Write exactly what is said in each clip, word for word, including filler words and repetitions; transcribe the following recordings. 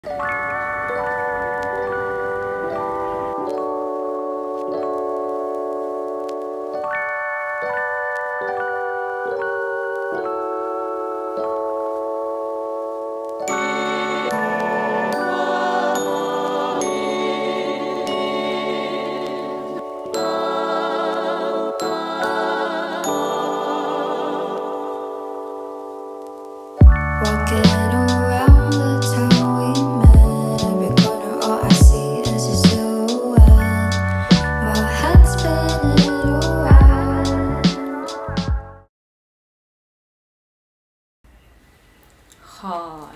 は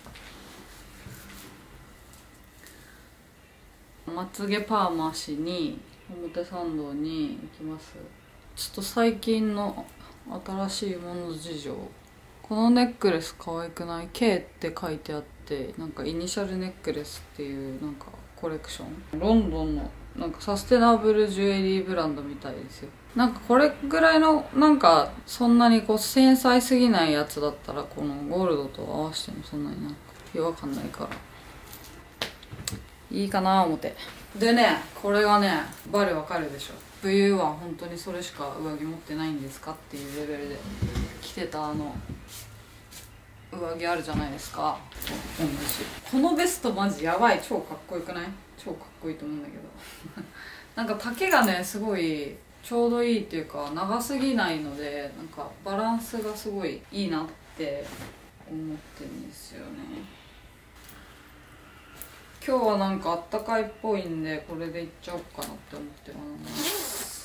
ーい、まつげパーマしに表参道に行きます。ちょっと最近の新しいもの事情。このネックレス可愛くない？ K って書いてあって、なんかイニシャルネックレスっていうなんかコレクション、ロンドンのなんかサステナブルジュエリーブランドみたいですよ。なんかこれぐらいのなんかそんなにこう繊細すぎないやつだったら、このゴールドと合わせてもそんなになんか違和感ないからいいかな思って。でね、これがねバレわかるでしょ。冬は本当にそれしか上着持ってないんですかっていうレベルで着てたあの上着あるじゃないですか。同じ。このベストマジやばい。超かっこよくない？超かっこいいと思うんだけどなんか丈がねすごいちょうどいいっていうか、長すぎないのでなんかバランスがすごいいいなって思ってるんですよね。今日はなんかあったかいっぽいんで、これでいっちゃおうかなって思ってます。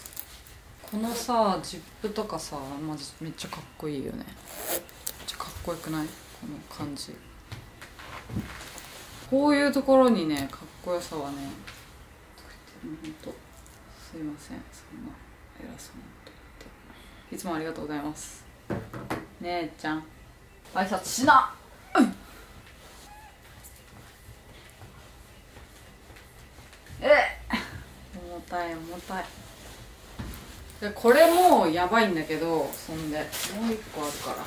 このさジップとかさ、マジめっちゃかっこいいよね。めっちゃかっこよくない？この感じ。こういうところにねかっこよさはね、ほんとすいません、そんな偉そうなこと言って。いつもありがとうございます。姉ちゃん挨拶しな、うん、え重たい重たい。でこれもやばいんだけど、そんでもう一個あるから、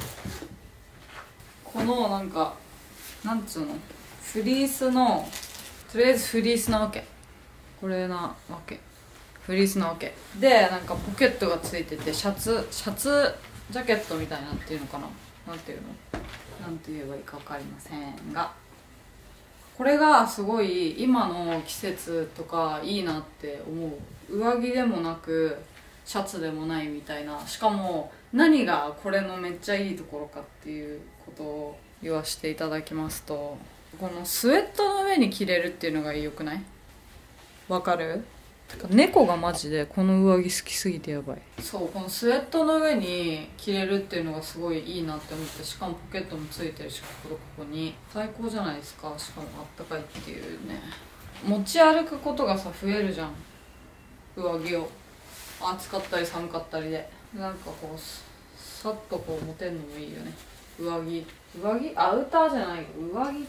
このなんかなんつうの、フリースの、とりあえずフリースなわけ、これなわけ、フリースなわけで、なんかポケットがついてて、シャツシャツジャケットみたいなっていうのかな、なんていうの、なんて言えばいいか分かりませんが、これがすごい今の季節とかいいなって思う。上着でもなくシャツでもないみたいな。しかも何がこれのめっちゃいいところかっていうことを言わせていただきますと、このスウェットの上に着れるっていうのが良くない？わかる？てか猫がマジでこの上着好きすぎてやばい。そう、このスウェットの上に着れるっていうのがすごいいいなって思って、しかもポケットもついてるし、ここここに最高じゃないですか。しかもあったかいっていうね。持ち歩くことがさ増えるじゃん、上着を。暑かったり寒かったりで、なんかこうさっとこう持てんのもいいよね。上着上着アウターじゃないよ、上着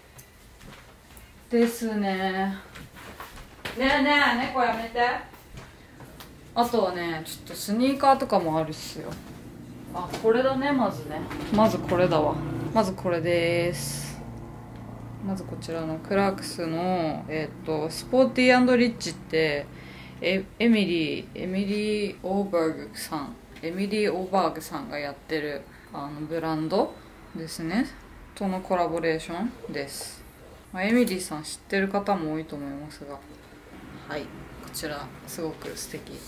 ですね。ねえねえ、猫やめて。あとはね、ちょっとスニーカーとかもあるっすよ。あ、これだね。まずね、まずこれだわ。まずこれです。まずこちらのクラークスのえっとスポーティー&リッチって、エエミリーエミリー・オーバーグさんエミリー・オーバーグさんがやってるあのブランドですね、とのコラボレーションです。まあ、エミリーさん知ってる方も多いと思いますが、はい、こちらすごく素敵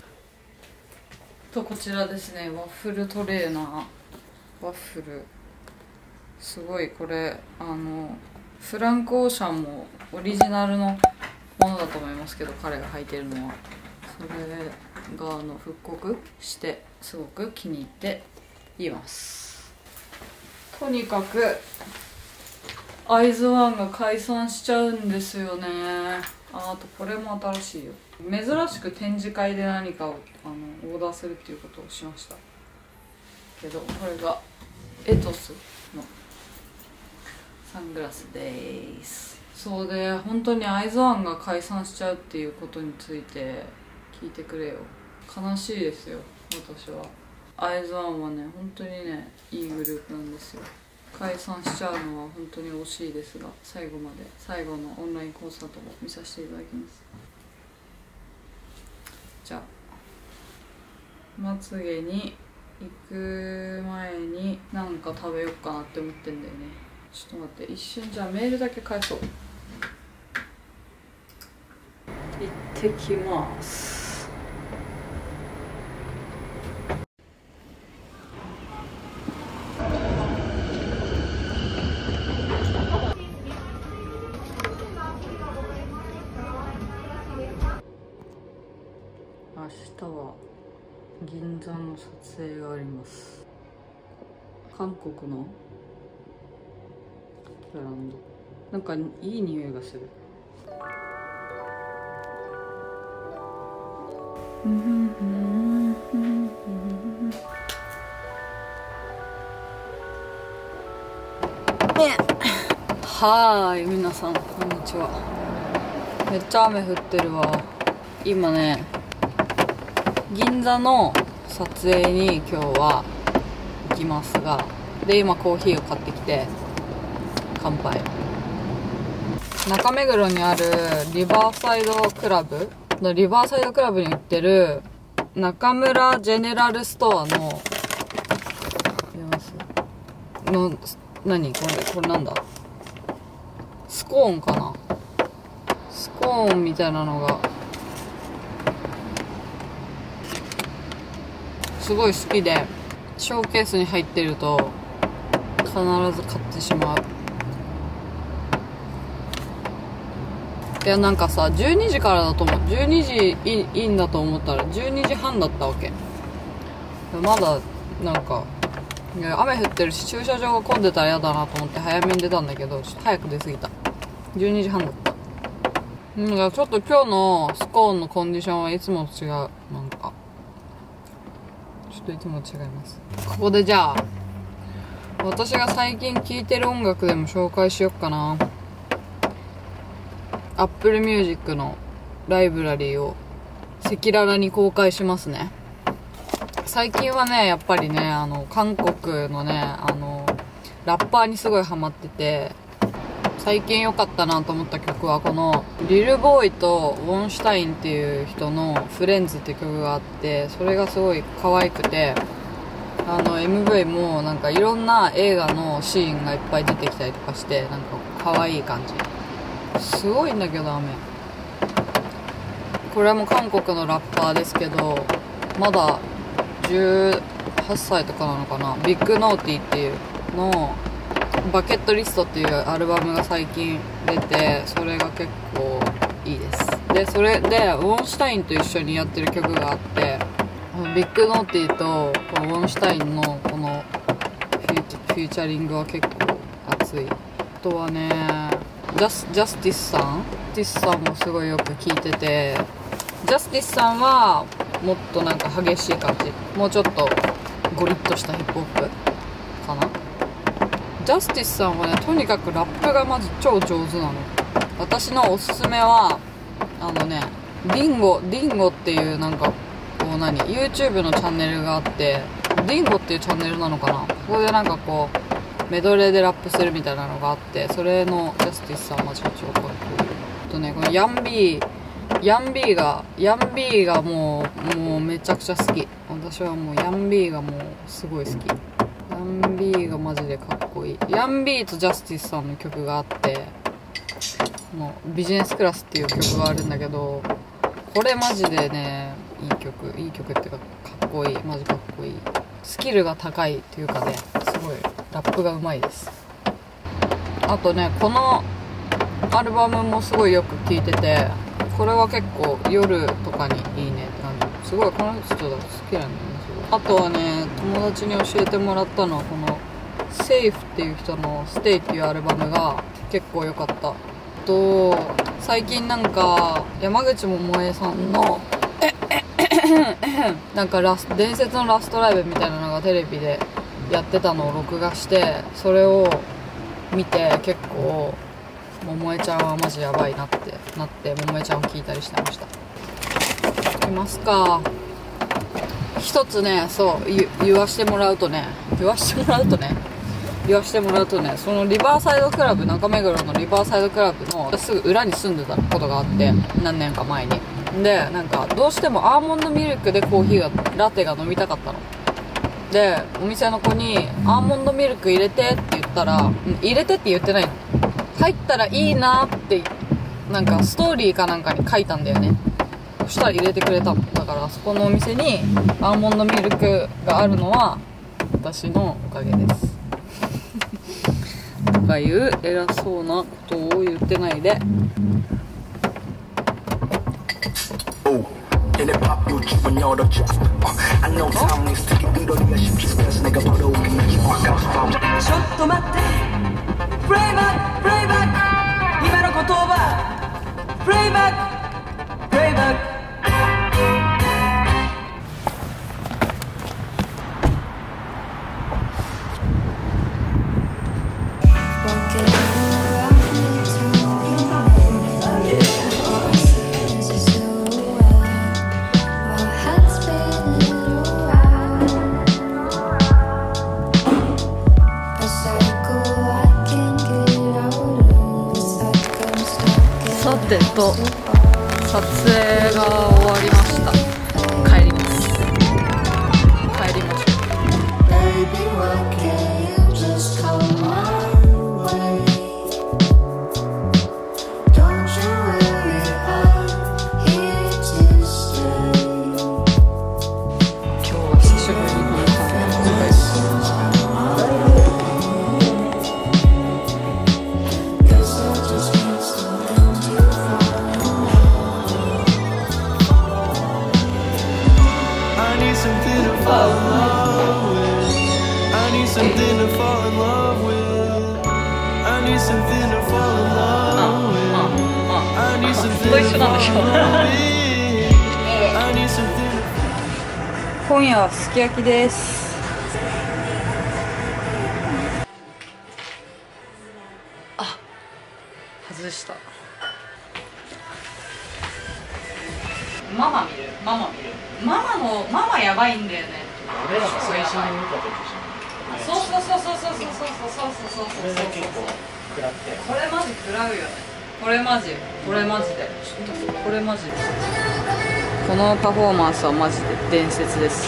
と、こちらですね、ワッフルトレーナー。ワッフルすごい、これあのフランク・オーシャンもオリジナルのものだと思いますけど、彼が履いてるのはそれがあの復刻してすごく気に入っています。とにかくアイズワンが解散しちゃうんですよね。あ, あとこれも新しいよ。珍しく展示会で何かをあのオーダーするっていうことをしましたけど、これがエトスのサングラスです。そうで、本当にアイズワンが解散しちゃうっていうことについて聞いてくれよ。悲しいですよ、私は。アイズワンはね、本当にねいいグループなんですよ。 解散しちゃうのは本当に惜しいですが、最後まで最後のオンラインコンサートも見させていただきます。じゃあまつげに行く前に何か食べようかなって思ってんだよね。ちょっと待って、一瞬じゃあメールだけ返そう。行ってきます。明日は銀座の撮影があります。韓国のブランド、なんかいい匂いがする。はーい、皆さんこんにちは。めっちゃ雨降ってるわ。今ね、銀座の撮影に今日は行きますが、で今コーヒーを買ってきて乾杯。中目黒にあるリバーサイドクラブのリバーサイドクラブに売ってる中村ジェネラルストアの見えますの、何これ、これなんだ、スコーンかな、スコーンみたいなのがすごい好きで、ショーケースに入ってると必ず買ってしまう。いやなんかさ、じゅうにじからだと思う、じゅうにじイン、インだと思ったらじゅうにじはんだったわけ。まだなんか、いや雨降ってるし駐車場が混んでたら嫌だなと思って早めに出たんだけど、ちょっと早く出過ぎた。じゅうにじはんだった。なんかちょっと今日のスコーンのコンディションはいつもと違う。なんかちょっといつも違います。ここでじゃあ私が最近聴いてる音楽でも紹介しよっかな。Apple Music のライブラリーを赤裸々に公開しますね。最近はね、やっぱりね、あの韓国のね、あのラッパーにすごいハマってて、最近良かったなと思った曲はこのリルボーイとウォンシュタインっていう人のフレンズっていう曲があって、それがすごい可愛くて、あの エムブイ もなんかいろんな映画のシーンがいっぱい出てきたりとかして、なんか可愛い感じ。すごいんだけど雨。これも韓国のラッパーですけど、まだじゅうはっさいとかなのかな。ビッグノーティーっていうのバケットリストっていうアルバムが最近出て、それが結構いいです。でそれでウォンシュタインと一緒にやってる曲があって、ビッグノーティーとウォンシュタインのこのフュー、フューチャリングは結構熱い。あとはね、ジャス、ジャスティスさんジャスティスさんもすごいよく聴いてて、ジャスティスさんはもっとなんか激しい感じ、もうちょっとゴリッとしたヒップホップかな。ジャスティスさんはね、とにかくラップがまず超上手なの。私のおすすめはあのね、ディンゴディンゴっていうなんかこう何 YouTube のチャンネルがあって、ディンゴっていうチャンネルなのかな。ここでなんかこうメドレーでラップするみたいなのがあって、それのジャスティスさんは超かっこいい。あとね、このヤンビーヤンビーがヤンビーがもうもうめちゃくちゃ好き。私はもうヤンビーがもうすごい好き。ヤンビーがマジでかっこいい。ヤンビーとジャスティスさんの曲があって、のビジネスクラスっていう曲があるんだけど、これマジでね、いい曲いい曲っていうかかっこいい。マジかっこいい。スキルが高いっていうかね、すごいラップがうまいです。あとね、このアルバムもすごいよく聴いてて、これは結構夜とかにいいねって感じ。すごいこの人好きなんだよね。すごい。あとはね、友達に教えてもらったのはこのセイフっていう人のステイっていうアルバムが結構良かった。と最近なんか山口百恵さんのなんかラス伝説のラストライブみたいなのがテレビでやってたのを録画して、それを見て結構百恵ちゃんはマジやばいなってなって百恵ちゃんを聞いたりしてました。いきますか。一つね、そう言, 言わしてもらうとね言わしてもらうとね言わしてもらうとね、そのリバーサイドクラブ、中目黒のリバーサイドクラブのすぐ裏に住んでたことがあって、何年か前に。でなんかどうしてもアーモンドミルクでコーヒーがラテが飲みたかったので、お店の子にアーモンドミルク入れてって言ったら、入れてって言ってないの、入ったらいいなってなんかストーリーかなんかに書いたんだよね。そしたら入れてくれたの。だからそこのお店にアーモンドミルクがあるのは私のおかげですとかいう偉そうなことを言ってないで。 ちょっと待って、プレイバックプレイバック、今の言葉プレイバックプレイバック。 さてと撮影が終わりました。帰ります帰りましょう。今日は久しぶりにこのカフェに来ました。と一緒なんでしょ今夜はすき焼きです。あ、外した。ママ見るママ見るママのママやばいんだよね。 俺らが最初に見た時じゃん。 そうそうそうそうそうそうそうそうそうそうそうそうそう。 これが結構食らって。 これマジ食らうよね。これマジこれマジでこれマジでこのパフォーマンスはマジで伝説です。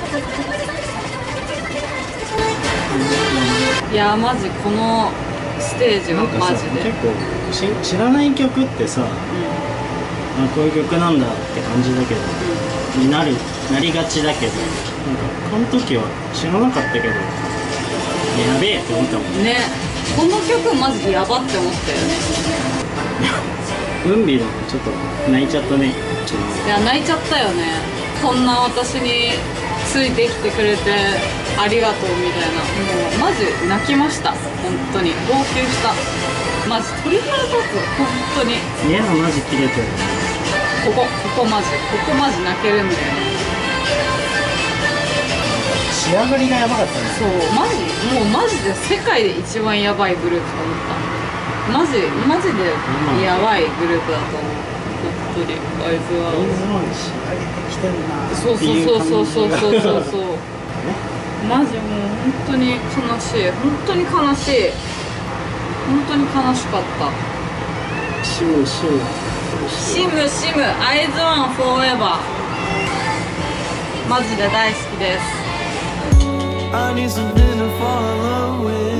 いやマジこのステージはマジで結構知らない曲ってさ、うん、あこういう曲なんだって感じだけど、うん、になるなりがちだけど、なんかこの時は知らなかったけどやべえって思ったもんね。この曲マジやばって思ったよね。 うんびのちょっと泣いちゃったね。 いや泣いちゃったよね。こんな私についてきてくれてありがとうみたいな。もうマジ泣きました。本当に号泣した。マジ鳥肌立つ本当に。 いやマジキレてる。 ここここマジここマジ泣けるんだよね。 仕上がりがやばかったね。 そうマジもうマジで世界で一番やばいグループと思った。マジマジでやばいグループだと思う。本当にあいつは仕上げてきてるな。 そうそうそうそうそうそうそうマジもう本当に悲しい。本当に悲しい。本当に悲しかった。 シムシムシムシムアイズワンフォーエバーマジで大好きです。I need something to fall in love with